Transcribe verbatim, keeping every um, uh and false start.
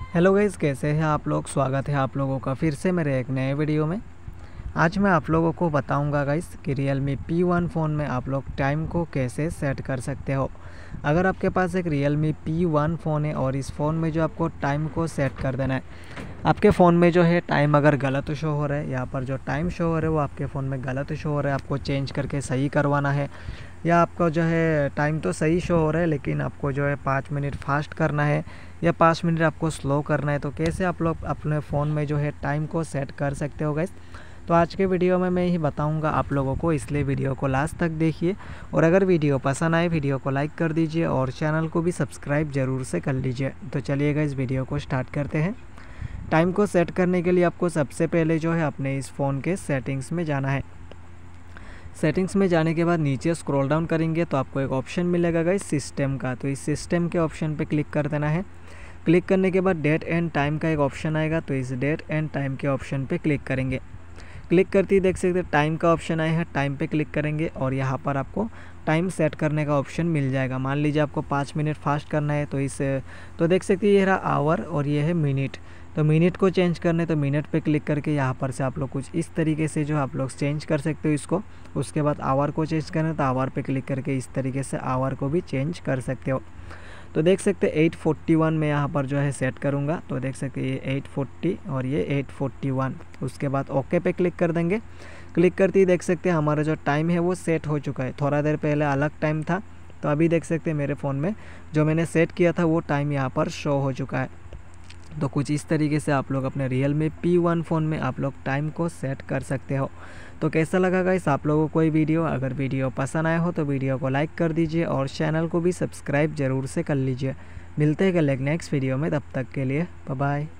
Hello guys, कैसे हैं आप लोग। स्वागत है आप लोगों का फिर से मेरे एक नए वीडियो में। आज मैं आप लोगों को बताऊंगा गाइस कि Realme पी वन फ़ोन में आप लोग टाइम को कैसे सेट कर सकते हो। अगर आपके पास एक Realme पी वन फ़ोन है और इस फ़ोन में जो आपको टाइम को सेट कर देना है, आपके फ़ोन में जो है टाइम अगर गलत शो हो रहा है, यहाँ पर जो टाइम शो हो रहा है वो आपके फ़ोन में गलत शो हो रहा है, आपको चेंज करके सही करवाना है। या आपका जो है टाइम तो सही शो हो रहा है लेकिन आपको जो है पाँच मिनट फास्ट करना है या पाँच मिनट आपको स्लो करना है, तो कैसे आप लोग अपने फ़ोन में जो है टाइम को सेट कर सकते हो गाइस। तो आज के वीडियो में मैं ही बताऊंगा आप लोगों को, इसलिए वीडियो को लास्ट तक देखिए। और अगर वीडियो पसंद आए वीडियो को लाइक कर दीजिए और चैनल को भी सब्सक्राइब ज़रूर से कर लीजिए। तो चलिए गाइस, वीडियो को स्टार्ट करते हैं। टाइम को सेट करने के लिए आपको सबसे पहले जो है अपने इस फ़ोन के सेटिंग्स में जाना है। सेटिंग्स में जाने के बाद नीचे स्क्रॉल डाउन करेंगे तो आपको एक ऑप्शन मिलेगा गाइस सिस्टम का, तो इस सिस्टम के ऑप्शन पे क्लिक कर देना है। क्लिक करने के बाद डेट एंड टाइम का एक ऑप्शन आएगा, तो इस डेट एंड टाइम के ऑप्शन पे क्लिक करेंगे। क्लिक करते ही देख सकते हैं टाइम का ऑप्शन आया है, टाइम पे क्लिक करेंगे और यहाँ पर आपको टाइम सेट करने का ऑप्शन मिल जाएगा। मान लीजिए आपको पाँच मिनट फास्ट करना है, तो इस तो देख सकते हैं ये रहा आवर और ये है मिनट। तो मिनट को चेंज करने तो मिनट पे क्लिक करके यहाँ पर से आप लोग कुछ इस तरीके से जो आप लोग चेंज कर सकते हो इसको। उसके बाद आवर को चेंज करना तो आवर पे क्लिक करके इस तरीके से आवर को भी चेंज कर सकते हो। तो देख सकते हैं एट फोर्टी वन में यहाँ पर जो है सेट करूँगा, तो देख सकते हैं ये एट फोर्टी और ये एट फोर्टी वन। उसके बाद ओके पे क्लिक कर देंगे। क्लिक करते ही देख सकते हैं हमारा जो टाइम है वो सेट हो चुका है। थोड़ा देर पहले अलग टाइम था, तो अभी देख सकते हैं मेरे फ़ोन में जो मैंने सेट किया था वो टाइम यहाँ पर शो हो चुका है। तो कुछ इस तरीके से आप लोग अपने Realme पी वन फ़ोन में आप लोग टाइम को सेट कर सकते हो। तो कैसा लगा गाइस आप लोगों को ये वीडियो। अगर वीडियो पसंद आया हो तो वीडियो को लाइक कर दीजिए और चैनल को भी सब्सक्राइब ज़रूर से कर लीजिए। मिलते हैं कल एक नेक्स्ट वीडियो में, तब तक के लिए बाय बाय।